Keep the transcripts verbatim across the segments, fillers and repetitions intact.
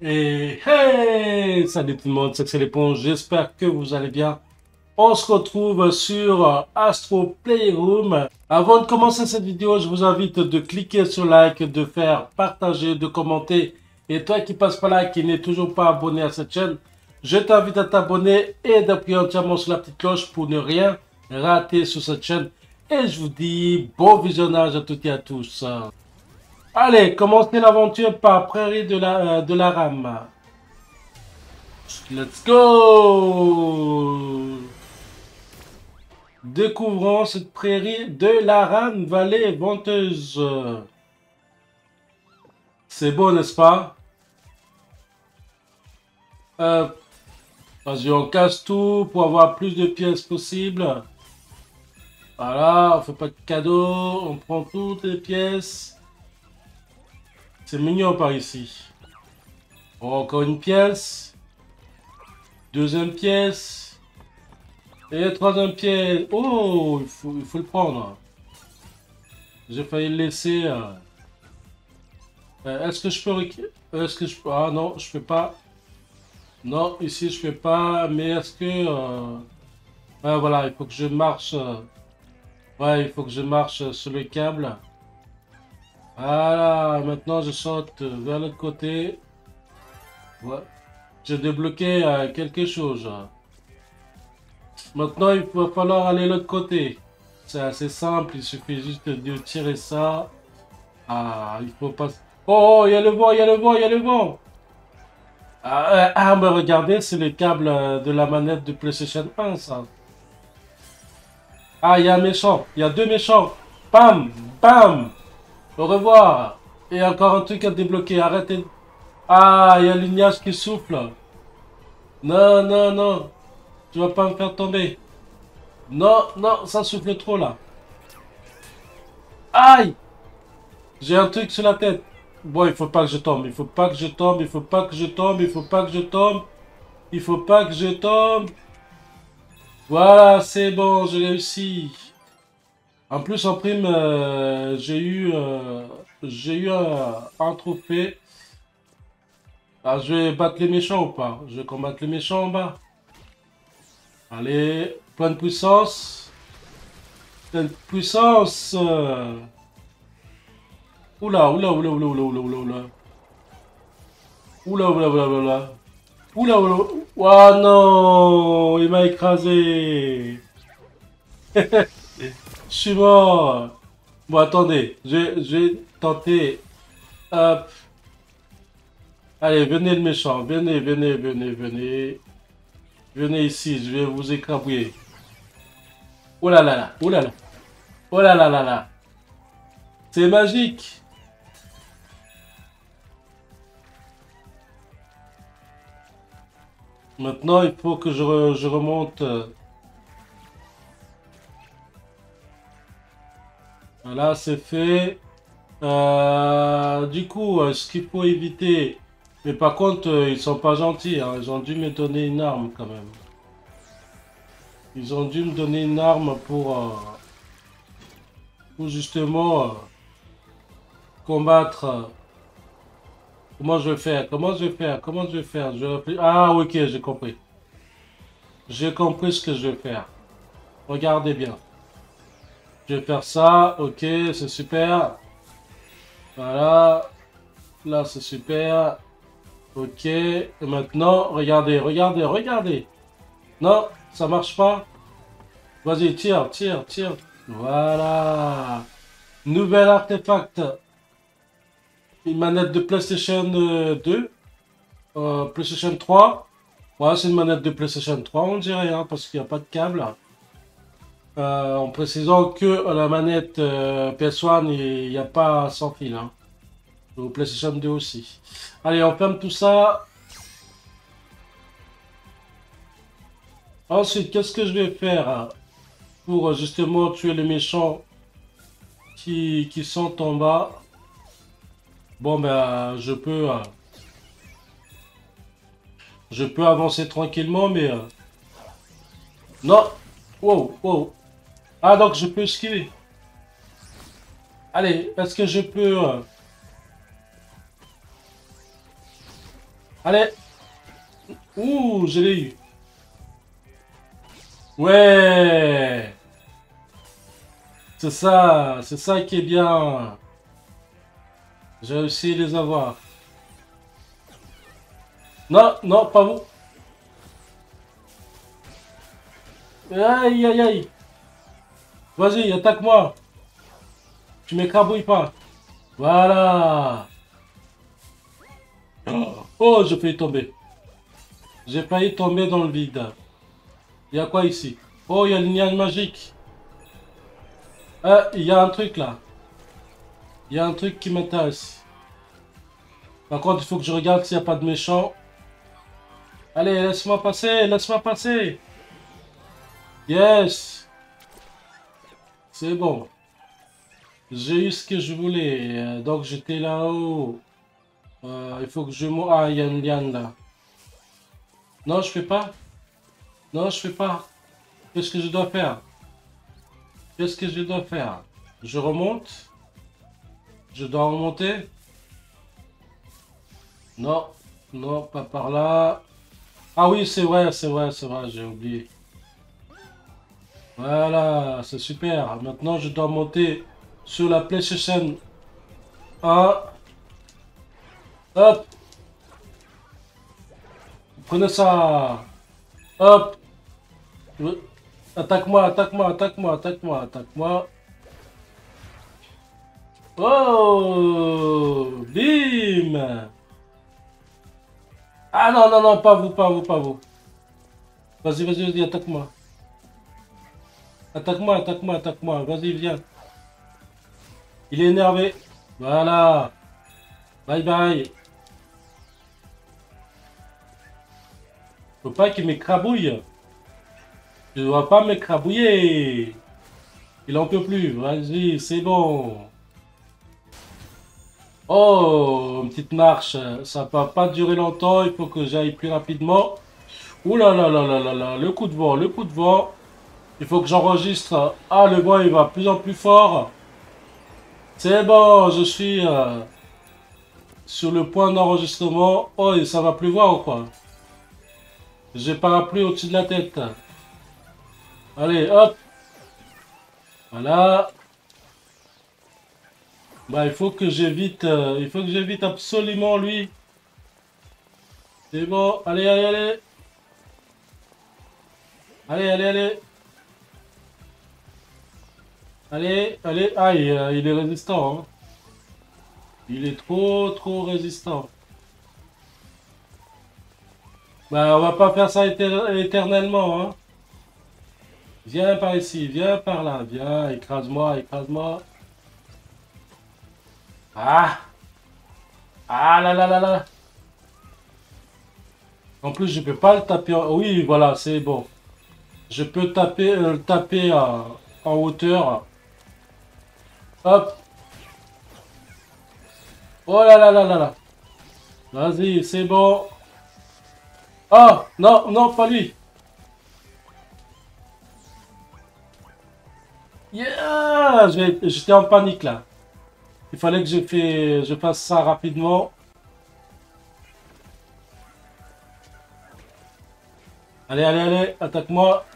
Et hey! Salut tout le monde, c'est l'éponge, j'espère que vous allez bien. On se retrouve sur euh, Astro Playroom. Avant de commencer cette vidéo, je vous invite de cliquer sur like, de faire partager, de commenter. Et toi qui passe par là, qui n'est toujours pas abonné à cette chaîne, je t'invite à t'abonner et d'appuyer entièrement sur la petite cloche pour ne rien rater sur cette chaîne. Et je vous dis bon visionnage à toutes et à tous. Allez, commencez l'aventure par Prairie de la, euh, de la Rame. Let's go! Découvrons cette prairie de la Rame, vallée venteuse. C'est beau, n'est-ce pas? Euh, Vas-y, on casse tout pour avoir plus de pièces possible. Voilà, on fait pas de cadeaux, on prend toutes les pièces. C'est mignon par ici. Bon, encore une pièce. Deuxième pièce. Et troisième pièce. Oh, il faut, il faut le prendre. J'ai failli le laisser. euh. Euh, Est-ce que je peux... récu- Est-ce que je peux... Ah non, je peux pas. Non, ici je peux pas. Mais est-ce que... euh, Ouais, voilà, il faut que je marche... euh, Ouais, il faut que je marche sur le câble. Voilà, maintenant je saute vers l'autre côté. Ouais. J'ai débloqué euh, quelque chose. Maintenant, il va falloir aller de l'autre côté. C'est assez simple, il suffit juste de tirer ça. Ah, il faut pas... Oh, oh, il y a le vent, il y a le vent, il y a le vent. Ah, euh, ah, mais regardez, c'est le câble euh, de la manette de PlayStation un, ça. Ah, il y a un méchant, il y a deux méchants. Bam, bam. Au revoir. Et encore un truc à débloquer, arrêtez. Ah, il y a l'ignace qui souffle. Non, non, non. Tu vas pas me faire tomber. Non, non, ça souffle trop là. Aïe! J'ai un truc sur la tête. Bon, il faut pas que je tombe. Il faut pas que je tombe. Il faut pas que je tombe. Il faut pas que je tombe. Il faut pas que je tombe. Voilà, c'est bon, j'ai réussi. En plus, en prime, euh, j'ai eu, euh, j'ai eu un, un trophée. Ah, je vais battre les méchants ou pas? Je vais combattre les méchants en bas. Allez, pleine puissance. Pleine puissance. Oula, oula, oula, oula, oula, oula, oula, oula. Oula, oula, oula, oula. Oula, oula. Oh non, il m'a écrasé. Je suis mort. Bon, attendez, je, je vais tenter. Hop. Allez, venez le méchant. Venez, venez, venez, venez. Venez ici, je vais vous écrabouiller. Oh là là là, oh là là. Oh là là là là. C'est magique. Maintenant, il faut que je, re- je remonte. euh, Voilà, c'est fait. Euh, du coup, euh, ce qu'il faut éviter. Mais par contre, euh, ils sont pas gentils, hein. Ils ont dû me donner une arme quand même. Ils ont dû me donner une arme pour, euh, pour justement euh, combattre. euh, Comment je vais faire? Comment je vais faire? Comment je vais faire? Je vais réfléchir. Ah, ok, j'ai compris. J'ai compris ce que je vais faire. Regardez bien. Je vais faire ça. Ok, c'est super. Voilà. Là, c'est super. Ok. Et maintenant, regardez, regardez, regardez. Non, ça marche pas. Vas-y, tire, tire, tire. Voilà. Nouvel artefact. Une manette de PlayStation euh, deux. Euh, PlayStation trois. Ouais, c'est une manette de PlayStation trois, on dirait, hein, parce qu'il n'y a pas de câble. Euh, en précisant que la manette euh, P S un, il n'y a pas sans fil. Hein. Au PlayStation deux aussi. Allez, on ferme tout ça. Ensuite, qu'est-ce que je vais faire hein, pour euh, justement tuer les méchants qui, qui sont en bas? Bon, ben, je peux, euh, je peux avancer tranquillement, mais... euh, Non! Wow, wow. Ah, donc je peux esquiver. Allez, est-ce que je peux... euh, Allez. Ouh, je l'ai eu. Ouais. C'est ça, c'est ça qui est bien. J'ai réussi à les avoir. Non, non, pas vous. Aïe, aïe, aïe. Vas-y, attaque-moi. Tu m'écrabouilles pas. Voilà. Oh, j'ai failli tomber. J'ai failli tomber dans le vide. Il y a quoi ici? Oh, il y a une liane magique. Ah, il y a un truc là. Il y a un truc qui m'intéresse. Par contre, il faut que je regarde s'il n'y a pas de méchants. Allez, laisse-moi passer, laisse-moi passer. Yes. C'est bon. J'ai eu ce que je voulais. Euh, Donc j'étais là-haut. Euh, il faut que je... mo- Ah, il y a une liane là. Non, je fais pas. Non, je fais pas. Qu'est-ce que je dois faire? Qu'est-ce que je dois faire? Je remonte. Je dois remonter. Non. Non, pas par là. Ah oui, c'est vrai, c'est vrai, c'est vrai, j'ai oublié. Voilà, c'est super. Maintenant, je dois monter sur la PlayStation un. Hop, prenez ça. Hop. Euh, Attaque-moi, attaque-moi, attaque-moi, attaque-moi, attaque-moi. Oh, bim. Ah non, non, non, pas vous, pas vous, pas vous. Vas-y, vas-y, vas-y, attaque-moi. Attaque-moi, attaque-moi, attaque-moi. Vas-y, viens. Il est énervé. Voilà. Bye bye. Faut pas qu'il m'écrabouille. Je ne dois pas m'écrabouiller. Il en peut plus. Vas-y, c'est bon. Oh, une petite marche. Ça va pas durer longtemps. Il faut que j'aille plus rapidement. Ouh là là là là là là. Le coup de vent, le coup de vent. Il faut que j'enregistre. Ah, le vent, il va de plus en plus fort. C'est bon, je suis euh, sur le point d'enregistrement. Oh, et ça va pleuvoir ou quoi? J'ai parapluie au-dessus de la tête. Allez, hop. Voilà. Bah, il faut que j'évite. euh, il faut que j'évite absolument lui. C'est bon. Allez, allez, allez. Allez, allez, allez. Allez, allez. Ah, il, euh, il est résistant, hein. Il est trop, trop résistant. Bah, on va pas faire ça éter- éternellement, hein. Viens par ici, viens par là, viens, écrase-moi, écrase-moi. Ah! Ah là là là là! En plus, je peux pas le taper. en- Oui, voilà, c'est bon. Je peux taper, euh, le taper à- en hauteur. Hop! Oh là là là là là! Vas-y, c'est bon. Oh! Non, non, pas lui! Yeah! J'ai- J'étais en panique là. Il fallait que je, fais, je fasse ça rapidement. Allez, allez, allez, attaque-moi.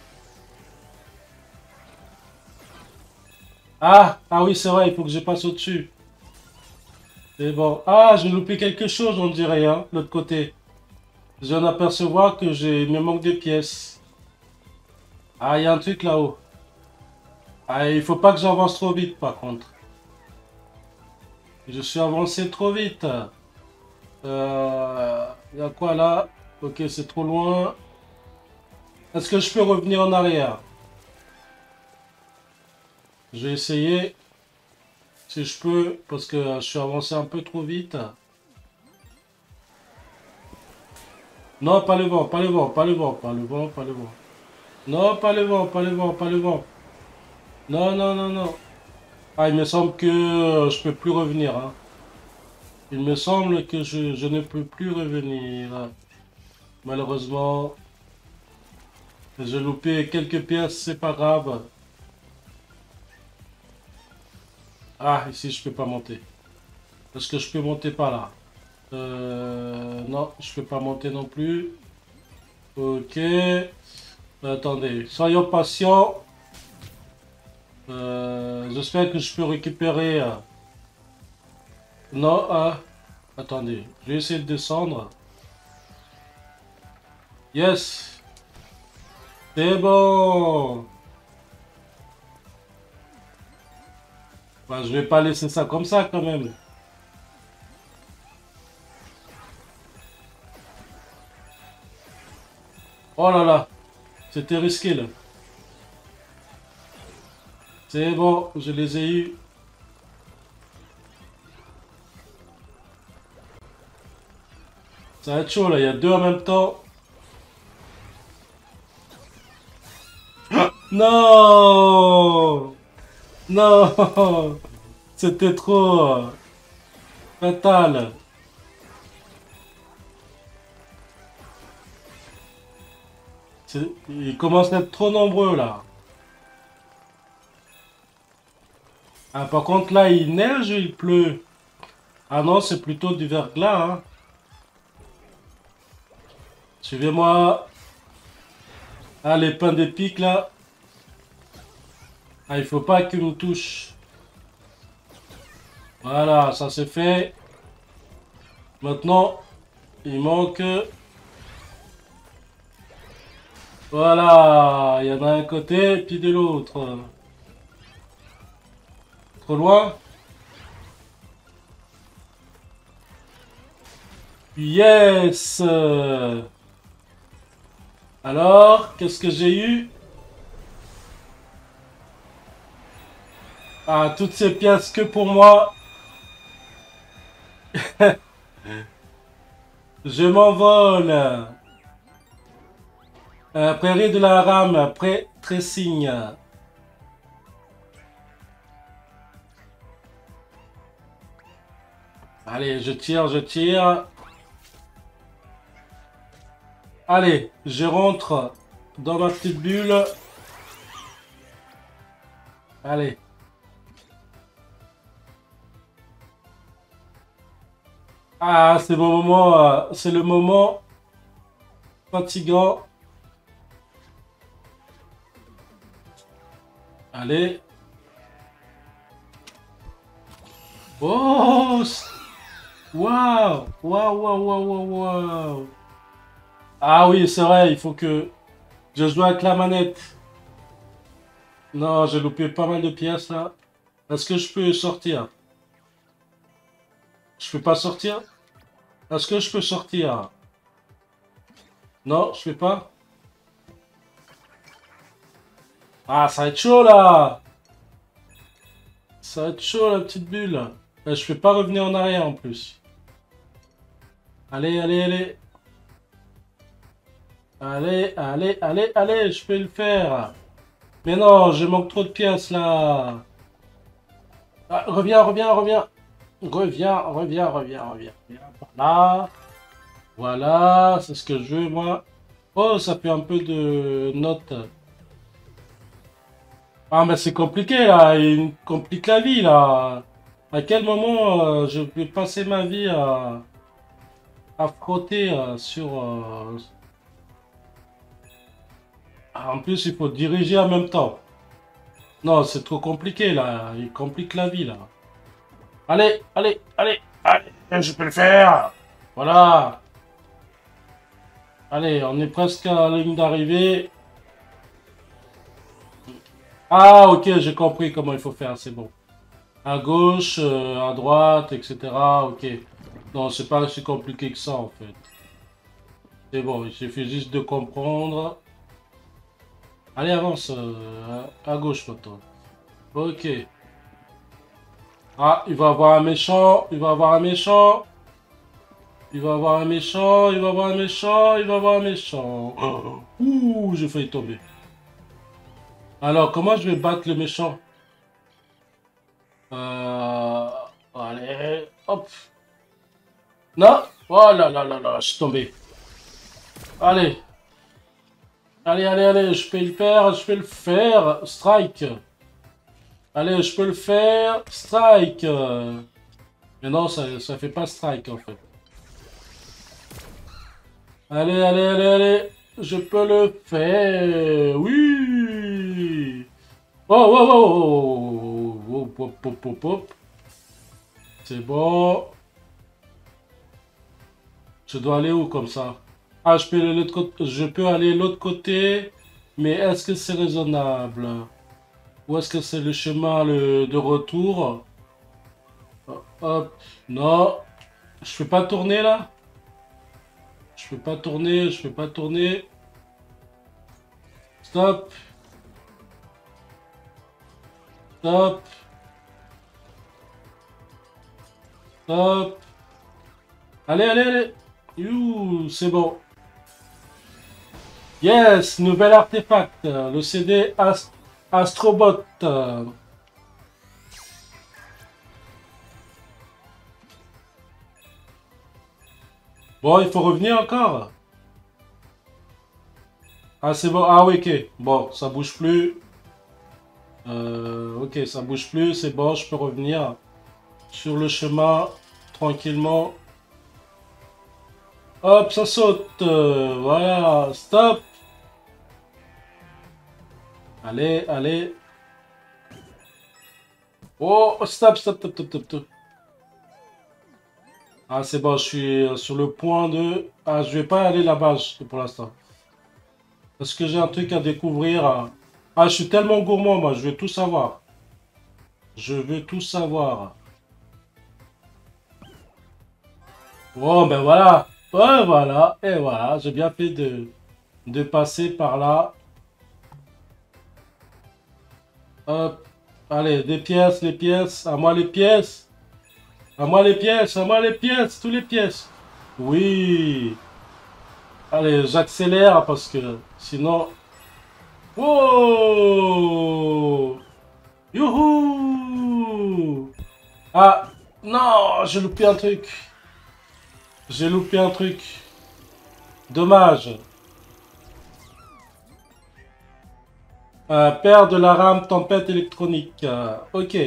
Ah! Ah oui, c'est vrai, il faut que je passe au-dessus. C'est bon. Ah, j'ai loupé quelque chose, on dirait, hein, de l'autre côté. Je viens d'apercevoir que j'ai, il me manque des pièces. Ah, il y a un truc là-haut. Ah, il faut pas que j'avance trop vite, par contre. Je suis avancé trop vite. Euh, il y a quoi là? Ok, c'est trop loin. Est-ce que je peux revenir en arrière? Je vais essayer. Si je peux, parce que je suis avancé un peu trop vite. Non, pas le vent, pas le vent, pas le vent, pas le vent, pas le vent. Non, pas le vent, pas le vent, pas le vent. Non, non, non, non. Ah, il me semble que euh, je peux plus revenir, hein. Il me semble que je, je ne peux plus revenir. Malheureusement, j'ai loupé quelques pièces, c'est pas grave. Ah, ici je peux pas monter. Est-ce que je peux monter par là? Euh, non, je peux pas monter non plus. Ok. Attendez, soyons patients. Euh, J'espère que je peux récupérer... euh, Non, ah, attendez, je vais essayer de descendre. Yes, c'est bon. Bah, je vais pas laisser ça comme ça quand même. Oh là là, c'était risqué là. C'est bon, je les ai eus. Ça va être chaud là, il y a deux en même temps. Non! Non! C'était trop euh, fatal. C'est- Ils commencent à être trop nombreux là. Ah, par contre là, il neige ou il pleut? Ah non, c'est plutôt du verglas, hein. Suivez-moi. Ah, les pains des pics là. Ah, il faut pas qu'ils nous touchent. Voilà, ça c'est fait. Maintenant, il manque... Voilà, il y en a un côté, puis de l'autre. Trop loin? Yes! Alors, qu'est-ce que j'ai eu? Ah, toutes ces pièces que pour moi. Je m'envole. Euh, prairie de la rame, après tressing. Allez, je tire, je tire. Allez, je rentre dans ma petite bulle. Allez. Ah, c'est mon moment, euh, c'est le moment fatigant. Allez. Oh! Waouh! Waouh, waouh, waouh, waouh, waouh! Ah oui, c'est vrai, il faut que je joue avec la manette. Non, j'ai loupé pas mal de pièces là. Est-ce que je peux sortir? Je peux pas sortir? Est-ce que je peux sortir? Non, je peux pas. Ah, ça va être chaud là! Ça va être chaud la petite bulle. Euh, je peux pas revenir en arrière en plus. Allez, allez, allez. Allez, allez, allez, allez, je peux le faire. Mais non, je manque trop de pièces là. Ah, reviens, reviens, reviens. Reviens, reviens, reviens, reviens. Reviens par là. Voilà, c'est ce que je veux moi. Oh, ça fait un peu de notes. Ah, mais c'est compliqué là, il me complique la vie là. À quel moment euh, je vais passer ma vie à, à frotter euh, sur... euh, ah, en plus, il faut diriger en même temps. Non, c'est trop compliqué là, il complique la vie là. Allez, allez, allez, allez, je peux le faire. Voilà. Allez, on est presque à la ligne d'arrivée. Ah, ok, j'ai compris comment il faut faire, c'est bon. À gauche, euh, à droite, et cetera. Ok. Non, c'est pas si compliqué que ça en fait. C'est bon, il suffit juste de comprendre. Allez, avance euh, à, à gauche maintenant. Ok. Ah, il va avoir un méchant, il va avoir un méchant. Il va avoir un méchant, il va avoir un méchant, il va avoir un méchant. Oh. Ouh, j'ai failli tomber. Alors, comment je vais battre le méchant? Euh... Allez, hop. Non. Oh là là là là, je suis tombé. Allez. Allez, allez, allez, je peux le faire, je peux le faire. Strike. Allez, je peux le faire. Strike. Mais non, ça, ça fait pas strike en fait. Allez, allez, allez, allez. Je peux le faire. Oui. Oh, oh, oh, oh, oh, oh, oh, oh, oh, oh. C'est bon. Je dois aller où comme ça? Ah, je peux aller l'autre côté. Je peux aller l'autre côté. Mais est-ce que c'est raisonnable? Ou est-ce que c'est le chemin le- de retour? Hop. Non. Je peux pas tourner là? Je peux pas tourner. Je peux pas tourner. Stop. Stop. Stop. Allez, allez, allez. You, c'est bon. Yes, nouvel artefact. Le C D Ast- Astrobot. Bon, il faut revenir encore. Ah, c'est bon. Ah oui, ok. Bon, ça bouge plus. Euh, ok, ça bouge plus. C'est bon, je peux revenir sur le chemin tranquillement. Hop, ça saute. Euh, voilà, stop. Allez, allez. Oh, stop, stop, stop, stop, stop, stop. Ah, c'est bon, je suis euh, sur le point de... Ah, je vais pas aller là-bas je- pour l'instant. Parce que j'ai un truc à découvrir. euh. Ah, je suis tellement gourmand, moi, je veux tout savoir. Je veux tout savoir. Oh, ben voilà. Ouais, voilà. Et voilà, j'ai bien fait de, de passer par là. Hop. Allez, des pièces, les pièces. À moi les pièces. À moi les pièces, à moi les pièces, tous les pièces. Oui. Allez, j'accélère parce que sinon... Oh! Youhou! Ah! Non! J'ai loupé un truc. J'ai loupé un truc. Dommage. Euh, père de la rame tempête électronique. Euh, ok.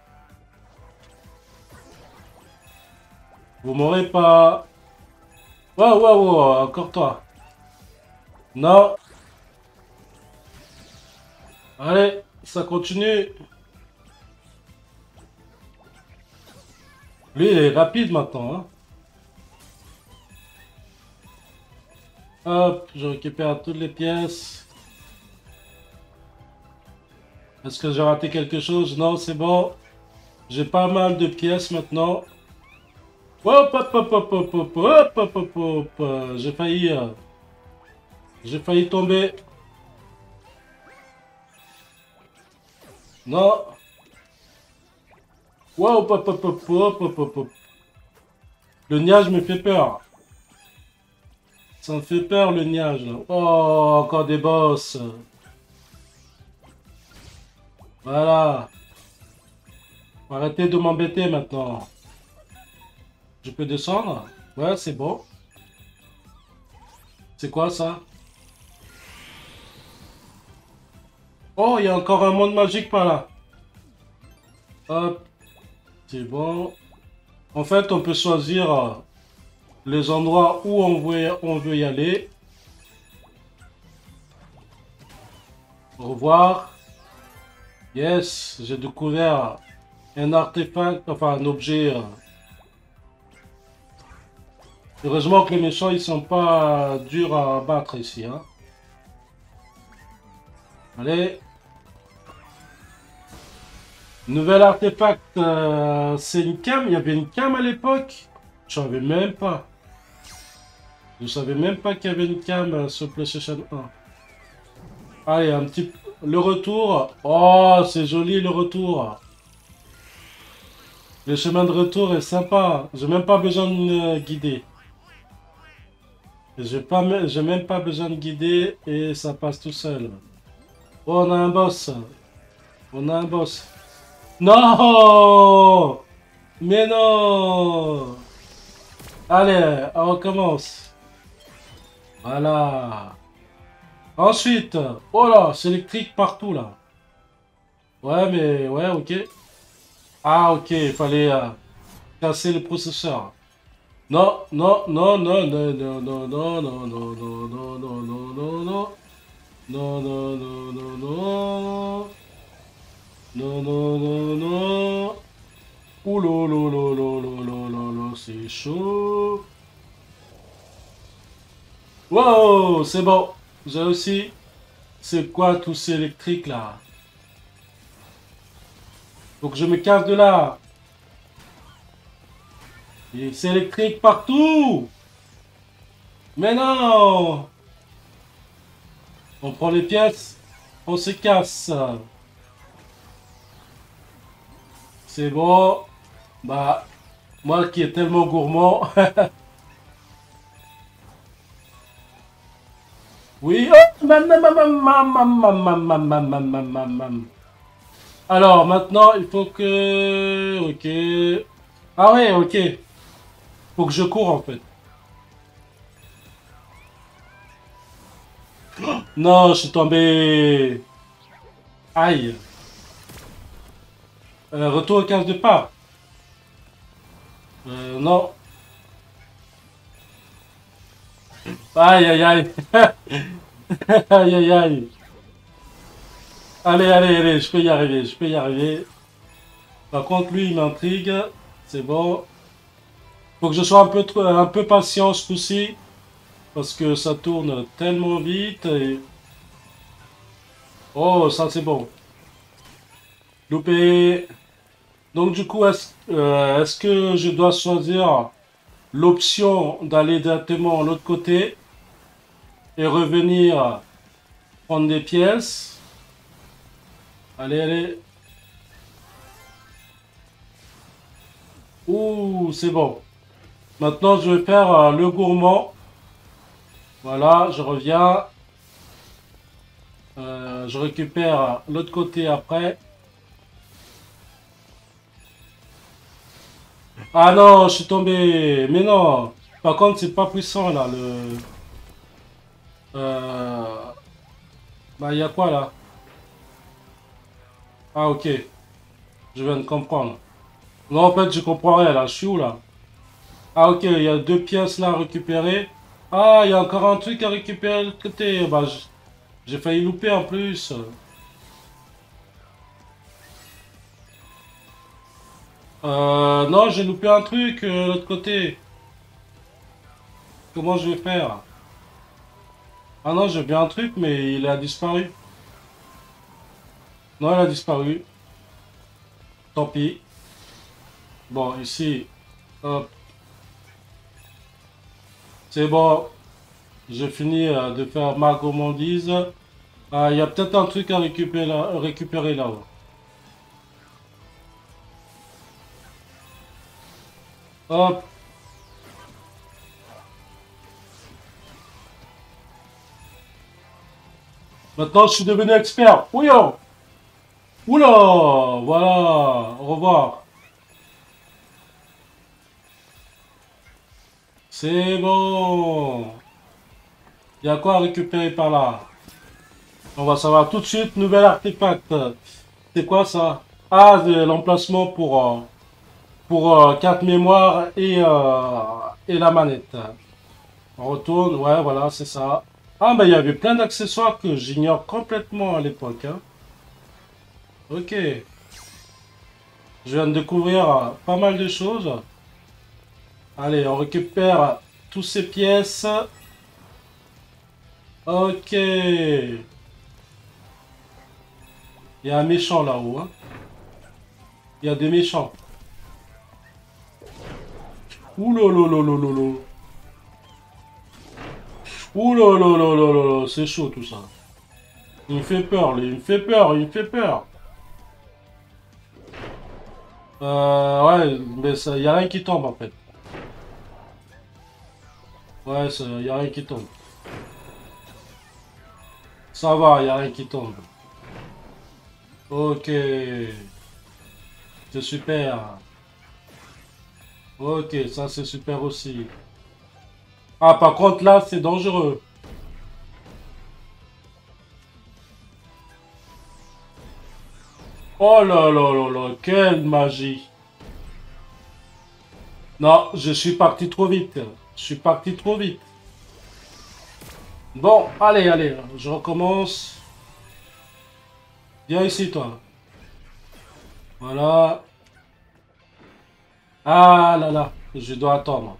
Vous m'aurez pas... Wow, wow, wow, encore toi. Non. Allez, ça continue. Lui, il est rapide maintenant. Hein. Hop, je récupère toutes les pièces. Est-ce que j'ai raté quelque chose? Non, c'est bon. J'ai pas mal de pièces maintenant. Hop, hop, hop, hop, hop, hop, hop, hop, hop, hop. Euh, J'ai failli... euh, J'ai failli tomber. Non. Wow, hop, hop, hop, hop, hop, hop, hop. Le nuage me fait peur. Ça me fait peur, le nuage, là. Oh, encore des boss. Voilà. Arrêtez de m'embêter maintenant. Je peux descendre? Ouais, c'est bon. C'est quoi ça? Oh, il y a encore un monde magique par là. Hop, c'est bon. En fait, on peut choisir euh, les endroits où on veut, on veut y aller. Au revoir. Yes, j'ai découvert un artefact, enfin un objet. euh. Heureusement que les méchants, ils sont pas durs à battre ici. Hein. Allez. Nouvel artefact, euh, c'est une cam. Il y avait une cam à l'époque. Je savais même pas. Je savais même pas qu'il y avait une cam euh, sur PlayStation un. Allez, un petit... Le retour. Oh, c'est joli le retour. Le chemin de retour est sympa. J'ai même pas besoin de me guider. J'ai pas, me- j'ai même pas besoin de guider et ça passe tout seul. Oh, on a un boss. On a un boss. Non! Mais non! Allez, on recommence. Voilà. Ensuite, oh là, c'est électrique partout là. Ouais, mais ouais, ok. Ah, ok, il fallait euh, casser le processeur. Non, non, non, non, non, non, non, non, non, non, non, non, non, non, non, non. Non, non, non, non, non. Non, non, non, non. Ouh là là là là là là là là, c'est chaud. Wow, c'est bon. J'ai aussi. C'est quoi tout ces électriques là? Faut que je me casse de là. Et c'est électrique partout. Mais non. On prend les pièces. On se casse. C'est bon. Bah, moi qui est tellement gourmand. Oui. Oh, mam, mam, mam, mam, mam, mam, mam, mam, mam, mam, mam, mam, mam. Alors maintenant, il faut que... Ok. Ah ouais, ok. Faut que je cours en fait. Non, je suis tombé. Aïe. Euh, retour aux cases de part. Euh, non. Aïe, aïe, aïe. Aïe, aïe, aïe. Allez, allez, allez, je peux y arriver, je peux y arriver. Par contre, lui, il m'intrigue. C'est bon. Faut que je sois un peu, trop- un peu patient ce coup-ci. Parce que ça tourne tellement vite. Et... Oh, ça c'est bon. Loupé. Donc du coup, est-ce euh, est-ce que je dois choisir l'option d'aller directement de l'autre côté et revenir prendre des pièces? Allez, allez. Ouh, c'est bon. Maintenant, je vais faire euh, le gourmand. Voilà, je reviens. Euh, je récupère l'autre côté après. Ah non, je suis tombé. Mais non. Par contre, c'est pas puissant là. Le... Euh... Bah, il y a quoi là? Ah, ok. Je viens de comprendre. Non, en fait, je comprends rien là. Je suis où là? Ah, ok, il y a deux pièces là à récupérer. Ah, il y a encore un truc à récupérer de l'autre côté. Bah, j- j'ai failli louper en plus. Euh, non, j'ai loupé un truc euh, de l'autre côté. Comment je vais faire? Ah non, j'ai vu un truc, mais il a disparu. Non, il a disparu. Tant pis. Bon, ici, hop, c'est bon. J'ai fini euh, de faire ma gourmandise. Ah, il y a peut-être un truc à récupérer là, récupérer là-haut. Hop, maintenant je suis devenu expert. Oui, oh. Oula, voilà, au revoir. C'est bon. Il y a quoi à récupérer par là? On va savoir tout de suite. Nouvel artefact. C'est quoi ça? Ah, c'est l'emplacement pour, euh, pour euh, carte mémoire et, euh, et la manette. On retourne, ouais, voilà, c'est ça. Ah, bah il y avait plein d'accessoires que j'ignore complètement à l'époque, hein. Ok, je viens de découvrir euh, pas mal de choses. Allez, on récupère toutes ces pièces. Ok, il y a un méchant là-haut, hein. Il y a des méchants. Ouh là là là là là là. Ouh là là là là là là, c'est chaud tout ça. Il me fait peur, lui. Il me fait peur, il me fait peur. Euh, ouais, mais ça, y a rien qui tombe en fait. Ouais, ça, y a rien qui tombe. Ça va, y a rien qui tombe. Ok, c'est super. Ok, ça c'est super aussi. Ah, par contre là, c'est dangereux. Oh là là là là, quelle magie. Non, je suis parti trop vite. Je suis parti trop vite. Bon, allez, allez, je recommence. Viens ici, toi. Voilà. Ah là là, je dois attendre.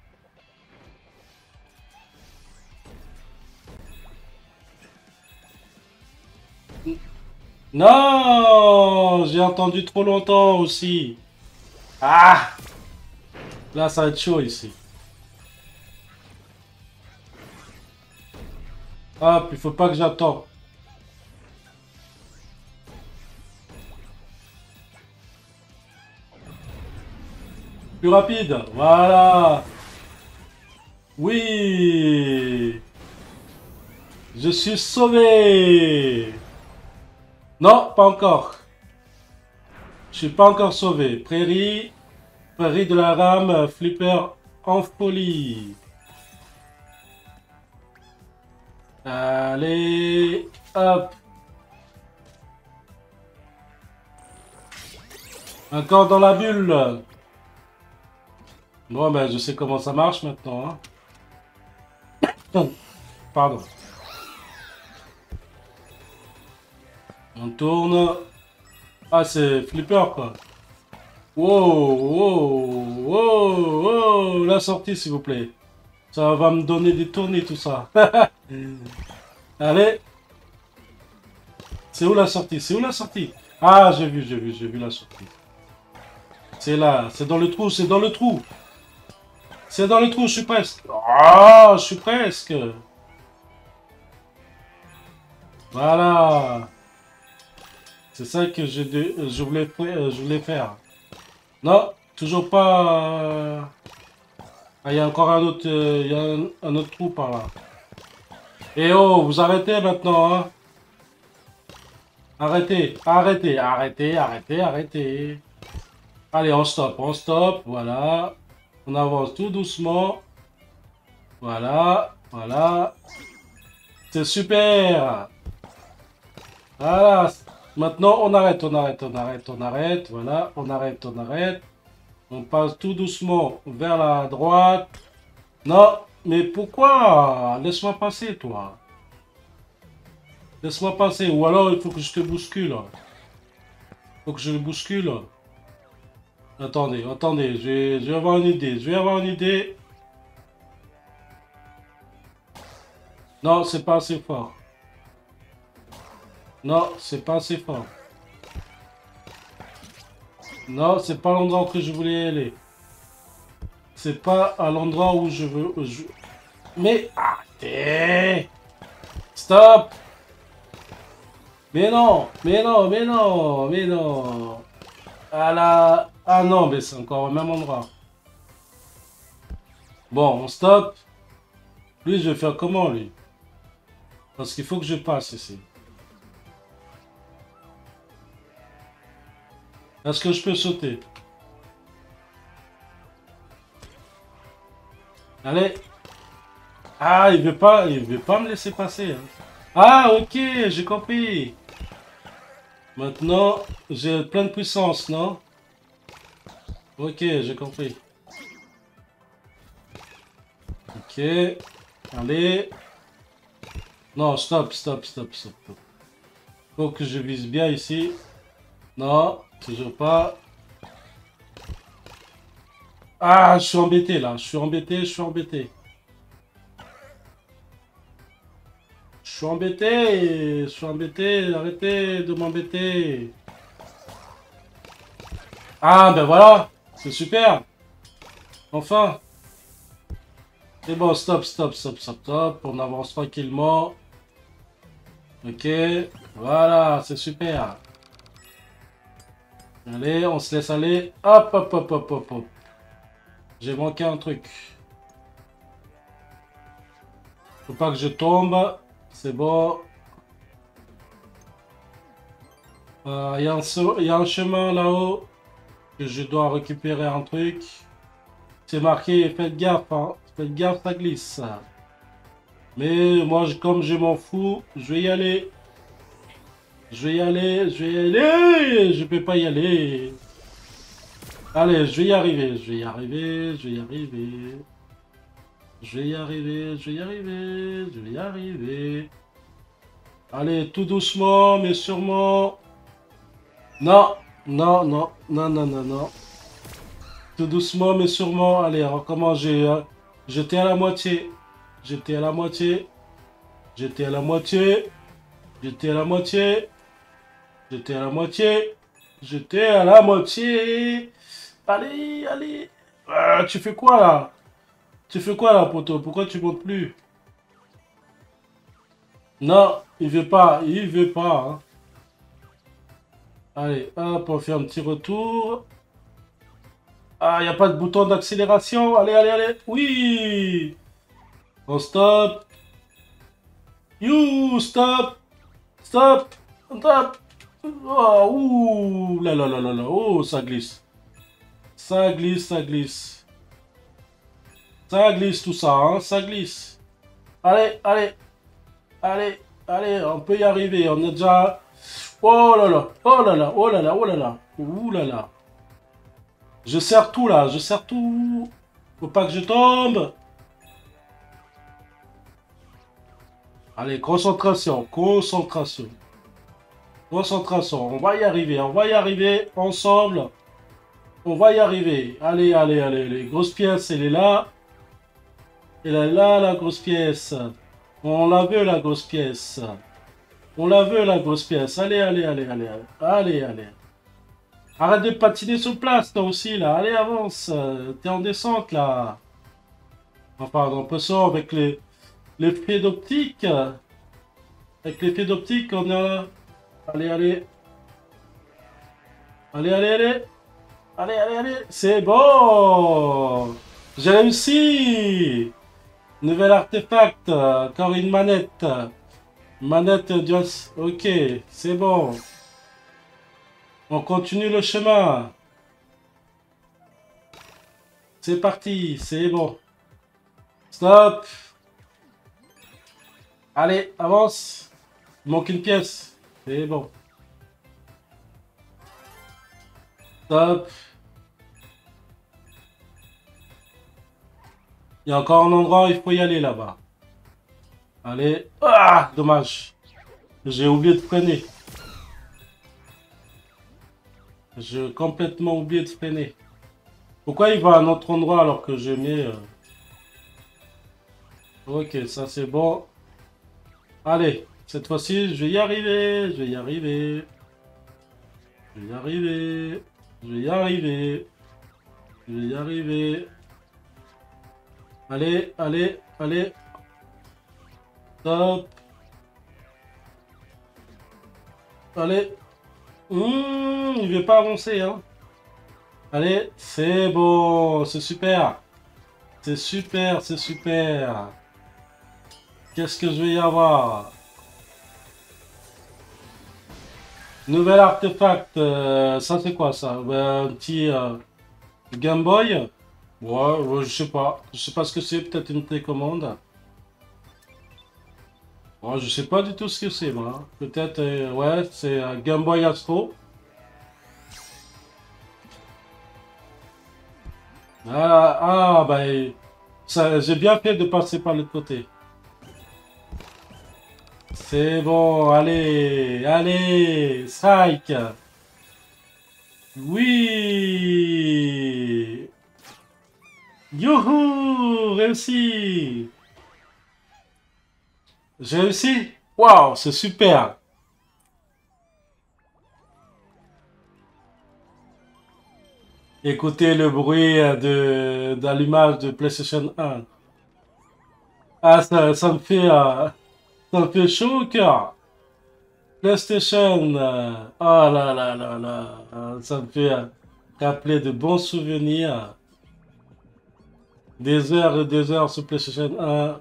Non, j'ai entendu trop longtemps aussi. Ah, là, ça va être chaud ici. Hop, il faut pas que j'attende. Plus rapide, voilà. Oui, je suis sauvé. Non, pas encore. Je suis pas encore sauvé. Prairie, prairie de la rame, flipper en folie. Allez, hop. Encore dans la bulle. Bon, ben, je sais comment ça marche maintenant. Hein. Pardon. On tourne. Ah, c'est flipper, quoi. Wow, wow, wow, wow. La sortie, s'il vous plaît. Ça va me donner des tournées, tout ça. Allez. C'est où la sortie? C'est où la sortie? Ah, j'ai vu, j'ai vu, j'ai vu la sortie. C'est là, c'est dans le trou, c'est dans le trou. C'est dans le trou, je suis presque. Ah, je suis presque. Voilà. C'est ça que je, je, voulais, je voulais faire. Non, toujours pas. euh, Ah, il y a encore un autre, euh, il y a un, un autre trou par là. Eh oh, vous arrêtez maintenant, hein? Arrêtez, arrêtez, arrêtez, arrêtez, arrêtez. Allez, on stop, on stop, voilà. On avance tout doucement. Voilà, voilà. C'est super. Voilà. Maintenant, on arrête, on arrête, on arrête, on arrête. Voilà, on arrête, on arrête. On passe tout doucement vers la droite. Non, mais pourquoi? Laisse-moi passer, toi. Laisse-moi passer. Ou alors, il faut que je te bouscule. Il faut que je le bouscule. Attendez, attendez. Je vais, je vais avoir une idée. Je vais avoir une idée. Non, c'est pas assez fort. Non, c'est pas assez fort. Non, c'est pas l'endroit que je voulais aller. C'est pas à l'endroit où je veux... Je... Mais... Arrêtez! Stop! Mais non! Mais non! Mais non! Mais non! Ah là... Ah non, mais c'est encore au même endroit. Bon, on stop. Lui, je vais faire comment, lui? Parce qu'il faut que je passe ici. Est-ce que je peux sauter? Allez! Ah, il veut pas, il veut pas me laisser passer. Hein. Ah, ok, j'ai compris. Maintenant, j'ai plein de puissance, non? Ok, j'ai compris. Ok. Allez. Non, stop, stop, stop, stop. Faut que je vise bien ici. Non, toujours pas. Ah, je suis embêté là. Je suis embêté, je suis embêté. Je suis embêté. Je suis embêté. Arrêtez de m'embêter. Ah, ben voilà. C'est super. Enfin. C'est bon, stop, stop, stop, stop, stop. On avance tranquillement. Ok. Voilà, c'est super. Allez, on se laisse aller. Hop, hop, hop, hop, hop, hop. J'ai manqué un truc. Faut pas que je tombe. C'est bon. Il euh, y, y a un chemin là-haut. Que je dois récupérer un truc. C'est marqué, faites gaffe, hein. Faites gaffe, ça glisse. Mais moi, je, comme je m'en fous, je vais y aller. Je vais y aller, je vais y aller. Je peux pas y aller. Allez, je vais y arriver, je vais y arriver, je vais y arriver. Je vais y arriver, je vais y arriver, je vais y arriver. Allez, tout doucement, mais sûrement. Non, non, non, non, non, non, non. Tout doucement, mais sûrement. Allez, on recommence. J'ai, euh, J'étais à la moitié. J'étais à la moitié. J'étais à la moitié. J'étais à la moitié. J'étais à la moitié. J'étais à la moitié. Allez, allez. Ah, tu fais quoi là? Tu fais quoi là, poteau? Pourquoi tu montes plus? Non, il veut pas. Il veut pas, hein. Allez, hop, on fait un petit retour. Ah, il n'y a pas de bouton d'accélération. Allez, allez, allez. Oui. On stop. You, stop. Stop. Stop. Oh, ouh. Là, là, là, là, là. Oh, ça glisse. Ça glisse, ça glisse. Ça glisse tout ça, hein. Ça glisse. Allez, allez. Allez, allez. On peut y arriver. On est déjà... Oh là là. Oh là là. Oh là là. Oh là là. Ouh là là. Je serre tout là. Je serre tout. Faut pas que je tombe. Allez, concentration, concentration. Concentration, on va y arriver, on va y arriver ensemble. On va y arriver. Allez, allez, allez, allez. Grosse pièce, elle est là. Elle est là, la grosse pièce. On la veut, la grosse pièce. On la veut, la grosse pièce. Allez, allez, allez, allez. Allez, allez. Arrête de patiner sur place, toi aussi, là. Allez, avance. T'es en descente, là. Enfin, on peut ça avec les, les faits d'optique. Avec l'effet d'optique, on a... Allez, allez. Allez, allez, allez. Allez, allez, allez. C'est bon. J'ai réussi. Nouvel artefact. Encore une manette. Manette Dios. Ok, c'est bon. On continue le chemin. C'est parti, c'est bon. Stop. Allez, avance. Il manque une pièce. C'est bon. Stop. Il y a encore un endroit où il faut y aller là-bas. Allez. Ah, dommage. J'ai oublié de freiner. J'ai complètement oublié de freiner. Pourquoi il va à un autre endroit alors que je mets... euh, Ok, ça c'est bon. Allez, cette fois-ci, je vais y arriver. Je vais y arriver. Je vais y arriver. Je vais y arriver. Je vais y arriver. Allez, allez, allez. Stop. Allez. Mmh, il veut pas avancer, hein. Allez, c'est bon. C'est super. C'est super, c'est super. Qu'est-ce que je vais y avoir? Nouvel artefact. euh, ça, c'est quoi, ça? Euh, Un petit euh, Game Boy? Ouais, ouais, je sais pas. Je sais pas ce que c'est. Peut-être une télécommande. Ouais, je sais pas du tout ce que c'est, moi. Peut-être, euh, ouais, c'est euh, Game Boy Astro. Ah, ah bah, ça, j'ai bien fait de passer par l'autre côté. C'est bon, allez, allez, strike. Oui. Youhou, réussi. J'ai réussi. Waouh, c'est super. Écoutez le bruit euh, de d'allumage de PlayStation un. Ah, ça, ça me fait, euh, ça me fait chaud au cœur. PlayStation, euh, oh là là là là, euh, ça me fait euh, rappeler de bons souvenirs. Des heures et des heures sur PlayStation un.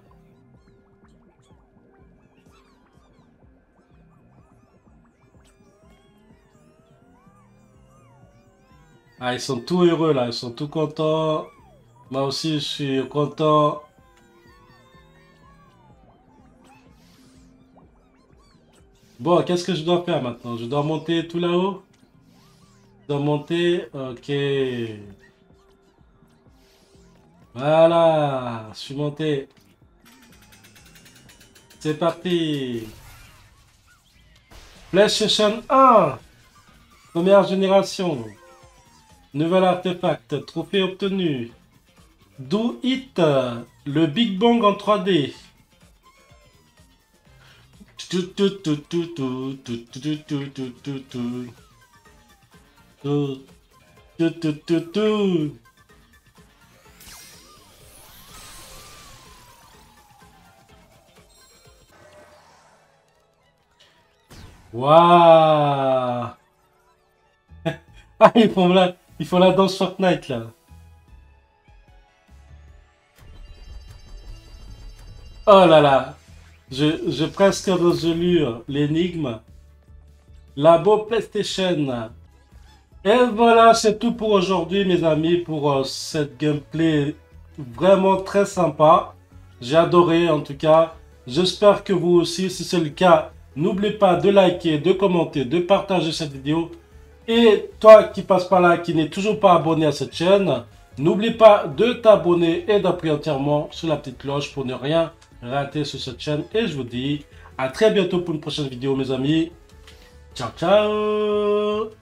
Ah, ils sont tout heureux là, ils sont tout contents. Moi aussi, je suis content. Bon, qu'est-ce que je dois faire maintenant? Je dois monter tout là-haut? dois monter. Ok. Voilà. Je suis monté. C'est parti. PlayStation un. Première génération. Nouvel artefact. Trophée obtenu. Do It. Le Big Bang en trois D. Tout, tout, tout, tout, tout, tout, tout, tout, tout, tout, tout. Tout, tout, tout, tout, tout. Waouh. Ah, ils font la, ils font la danse Fortnite là. Oh là là. Je, je presque résolu l'énigme. Labo PlayStation. Et voilà, c'est tout pour aujourd'hui, mes amis, pour euh, cette gameplay vraiment très sympa. J'ai adoré, en tout cas. J'espère que vous aussi, si c'est le cas, n'oubliez pas de liker, de commenter, de partager cette vidéo. Et toi qui passes par là, qui n'est toujours pas abonné à cette chaîne, n'oublie pas de t'abonner et d'appuyer entièrement sur la petite cloche pour ne rien rater sur cette chaîne. Et je vous dis à très bientôt pour une prochaine vidéo, mes amis. Ciao, ciao!